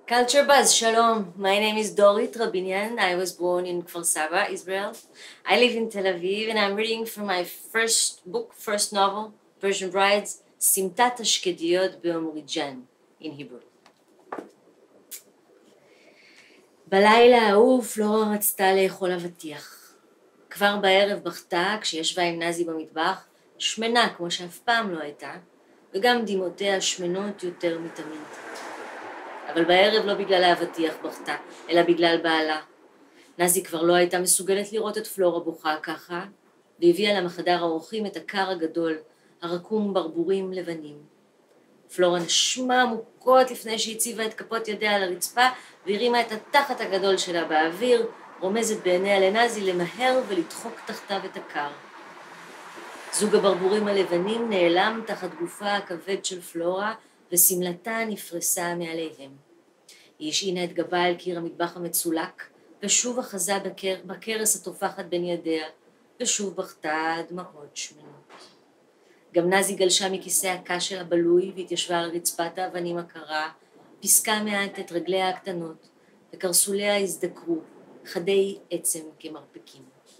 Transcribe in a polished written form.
Culture Buzz, Shalom. My name is Dorit Rabinian. I was born in Kfar Saba, Israel. I live in Tel Aviv and I'm reading from my first novel, Persian Brides, Simtat Ashkediyot Be'omrijan, in Hebrew. בלילה ההוא פלורה רצתה לאכול אבטיח. כבר בערב בכתה כשישבה עם נזי במטבח, שמנה כמו שאף פעם לא הייתה, וגם דמעותיה שמנות יותר מתמיד. אבל בערב לא בגלל האבטיח בכתה, אלא בגלל בעלה. נזי כבר לא הייתה מסוגלת לראות את פלורה בוכה ככה, והביאה לה מחדר האורחים את הקר הגדול, הרקום ברבורים לבנים. פלורה נשמה עמוקות לפני שהציבה את כפות ידיה על הרצפה, והרימה את התחת הגדול שלה באוויר, רומזת בעיניה לנזי למהר ולדחוק תחתיו את הקר. זוג הברבורים הלבנים נעלם תחת גופה הכבד של פלורה, וסמלתה נפרסה מעליהם. היא השעינה את גבה על קיר המטבח המצולק, ושוב אחזה בכרס התופחת בין ידיה, ושוב בכתה דמעות שמנות. גם נזי גלשה מכיסא הקש שלה בלוי, והתיישבה על רצפת האבנים הקרה, פיסקה מעט את רגליה הקטנות, וקרסוליה הזדקרו, חדי עצם כמרפקים.